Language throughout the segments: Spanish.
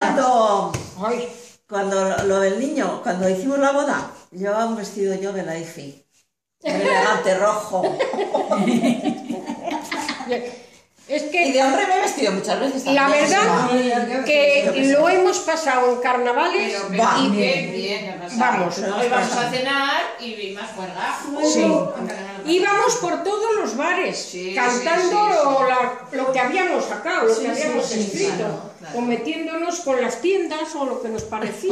Ay, Cuando lo del niño, cuando hicimos la boda, llevaba un vestido yo de la IFI. Un elegante rojo. es Y que de hombre me he vestido muchas veces también. la verdad que lo hemos pasado en carnavales Pero y bien, vamos. Hoy vamos a cenar y más juerga. Sí. Íbamos por todos los bares, Sí, cantando sí. lo que habíamos sacado, lo que habíamos sí, escrito, claro. o metiéndonos con las tiendas o lo que nos parecía.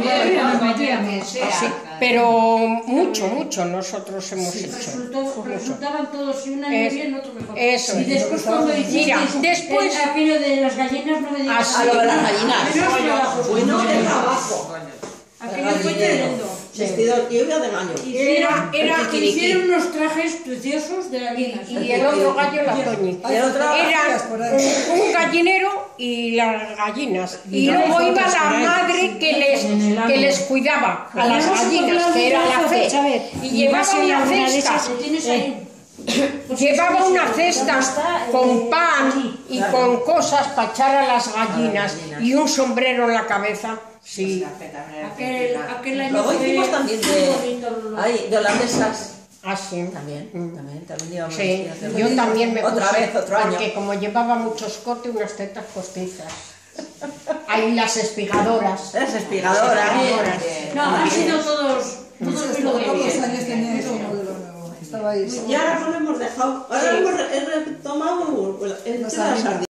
Sí, Pero mucho nosotros hemos hecho. Resultaban todos, y un año bien, otro mejor. Eso Y es. después cuando Mira, después aquello de las gallinas no me digas. Ah, A lo de las gallinas. Menos trabajo. Bueno, de trabajo. Aquello fue tremendo. Vestido lluvia de mayo. Hicieron unos trajes preciosos de gallinas. y el otro gallo la Toñi. Era un gallinero y las gallinas. Y luego iba la madre que les cuidaba a las gallinas, que era la fe. Y llevaba una cesta. Llevaba una cesta con pan y con cosas para echar a las gallinas y un sombrero en la cabeza. Sí. Aquel año Luego fue hicimos también de holandesas. Ah, sí. También llevamos Sí, vestidas de yo holandesas. también me puse, Otra vez, otro año. porque como llevaba mucho escote, unas tetas postizas. Ahí las espigadoras. Las espigadoras. No, han sido todos muy lo de ¿Cuántos bien. años tenía ese modelo nuevo? Estaba ahí. Y ahora no lo hemos dejado. Ahora hemos retomado el tema de las sardinas.